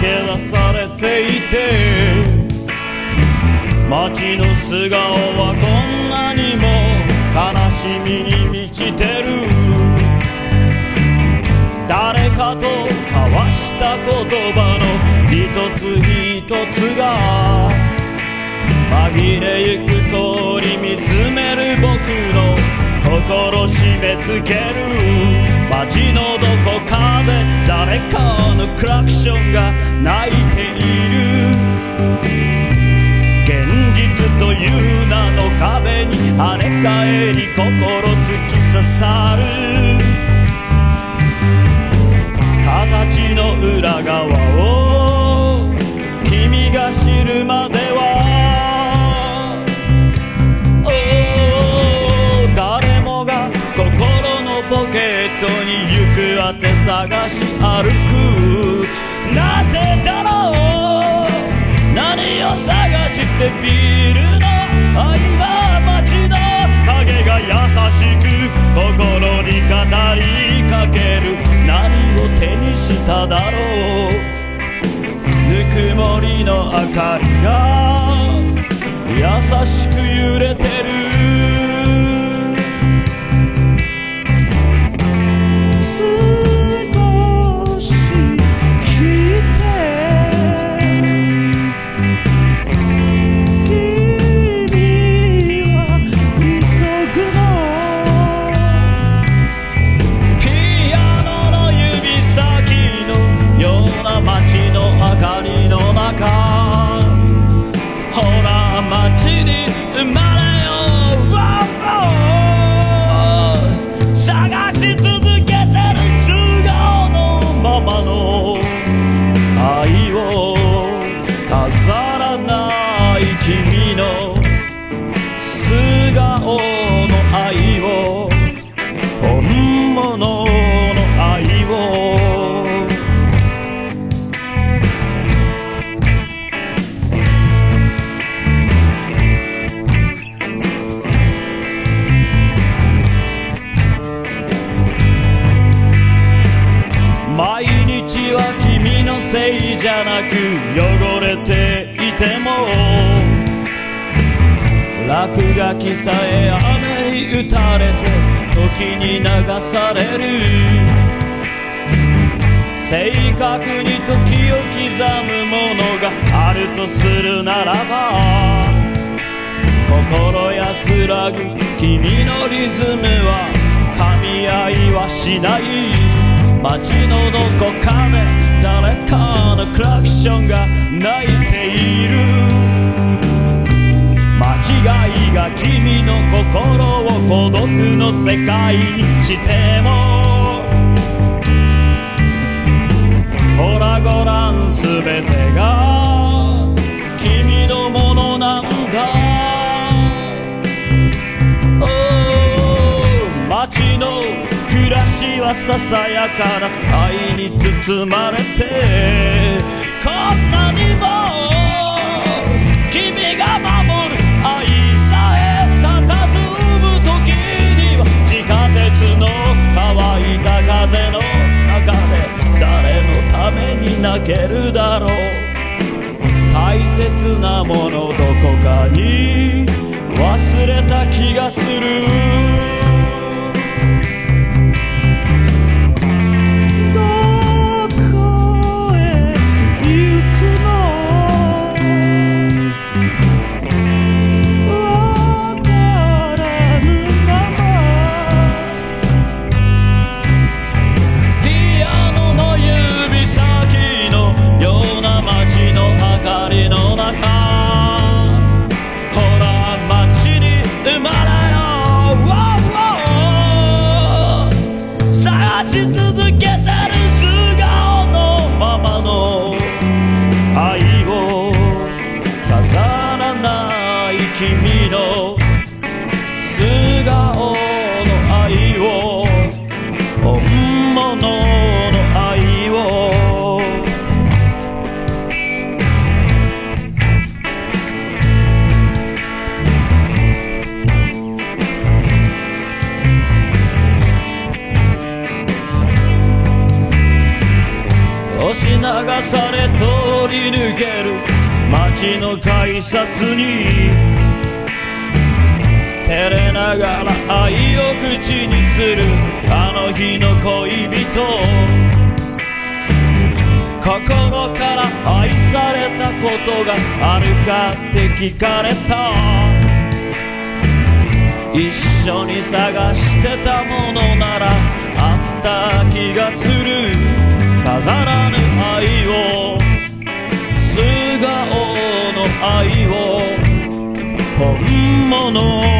け出されていて、街の素顔はこんなにも悲しみに満ちてる。誰かと交わした言葉の一つ一つが紛れゆく通り見つめる僕の心締め付ける。街のどこかで誰かのクラクションが鳴いている。現実という名の壁に跳ね返り心突き刺さる。形の裏側を君が知るまでは、誰もが心のポケットに行くあて探し歩く。なぜだろう、何を探してビルの合間街の影が優しく心に語りかける。何を手にしただろう。ぬくもりの明かりが優しく揺れてる。少し来て君は急ぐの。ピアノの指先のような街の明かりの中、ほら街に生まれよう。探し続けてる素顔のままの愛を飾らない君の素顔の愛を、本物の愛を。毎日は君のせいじゃなく汚れていても、落書きさえ雨に打たれて時に流される。正確に時を刻むものがあるとするならば、心安らぐ君のリズムは噛み合いはしない。街のどこかで誰かのクラクションが鳴いている。間違いが君の心を孤独の世界にしても、ほらごらん全てが君のものなんだ。街の暮らしはささやかな愛に包まれて、こんなにも君が守る愛さえ佇む時には、地下鉄の乾いた風の中で誰のために泣けるだろう。大切なものどこかに忘れた気がする。君の素顔の愛を、本物の愛を。押し流されとり抜ける街の改札に照れながら愛を口にするあの日の恋人、心から愛されたことがあるかって聞かれた。一緒に探してたものならあった気がする。飾らぬ愛を、素顔の愛を、本物